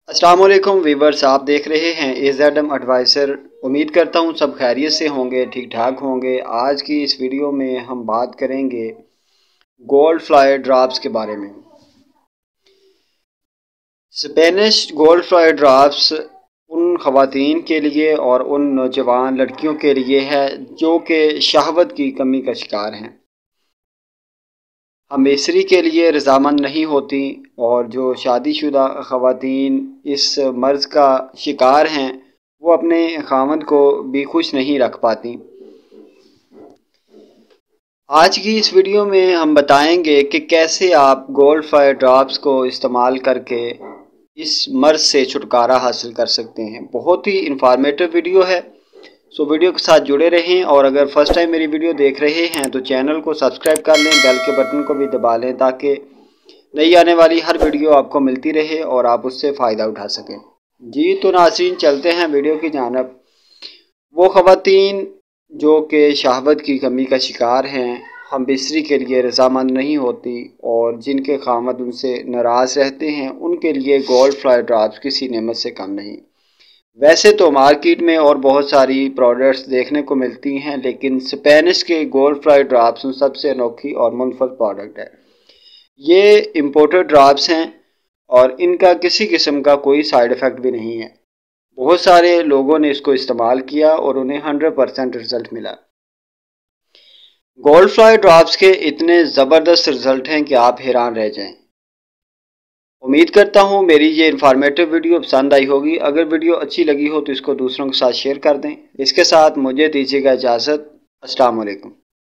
अस्सलाम वालेकुम वीवर्स, आप देख रहे हैं AZM एडवाइज़र। उम्मीद करता हूँ सब खैरियत से होंगे, ठीक ठाक होंगे। आज की इस वीडियो में हम बात करेंगे गोल्ड फ्लाई ड्रॉप्स के बारे में। स्पेनिश गोल्ड फ्लाई ड्रॉप्स उन ख़वातीन के लिए और उन नौजवान लड़कियों के लिए है जो कि शहवत की कमी का शिकार हैं, हमेशरी के लिए रज़ामंद नहीं होती, और जो शादीशुदा ख़वातीन इस मर्ज़ का शिकार हैं वो अपने ख़ावंद को भी खुश नहीं रख पाती। आज की इस वीडियो में हम बताएंगे कि कैसे आप गोल्ड फ्लाई ड्रॉप्स को इस्तेमाल करके इस मर्ज़ से छुटकारा हासिल कर सकते हैं। बहुत ही इंफॉर्मेटिव वीडियो है, सो वीडियो के साथ जुड़े रहें। और अगर फर्स्ट टाइम मेरी वीडियो देख रहे हैं तो चैनल को सब्सक्राइब कर लें, बेल के बटन को भी दबा लें ताकि नई आने वाली हर वीडियो आपको मिलती रहे और आप उससे फ़ायदा उठा सकें। जी तो नाज़रीन, चलते हैं वीडियो की जानिब। वो ख़वातीन जो कि शहवत की कमी का शिकार हैं, हम बिस्तरी के लिए रज़ामंद नहीं होती और जिनके ख़ावंद उनसे नाराज़ रहते हैं, उनके लिए गोल्ड फ्लाई ड्रॉप्स किसी नेमत से कम नहीं। वैसे तो मार्केट में और बहुत सारी प्रोडक्ट्स देखने को मिलती हैं, लेकिन स्पेनिश के गोल्ड फ्लाई ड्रॉप्स सबसे अनोखी और मुनफरद प्रोडक्ट है। ये इम्पोर्टेड ड्रॉप्स हैं और इनका किसी किस्म का कोई साइड इफ़ेक्ट भी नहीं है। बहुत सारे लोगों ने इसको इस्तेमाल किया और उन्हें 100% रिज़ल्ट मिला। गोल्ड फ्लाई ड्रॉप्स के इतने ज़बरदस्त रिज़ल्ट हैं कि आप हैरान रह जाएं। उम्मीद करता हूँ मेरी ये इन्फॉर्मेटिव वीडियो पसंद आई होगी। अगर वीडियो अच्छी लगी हो तो इसको दूसरों के साथ शेयर कर दें। इसके साथ मुझे दीजिएगा इजाज़त। अस्सलाम वालेकुम।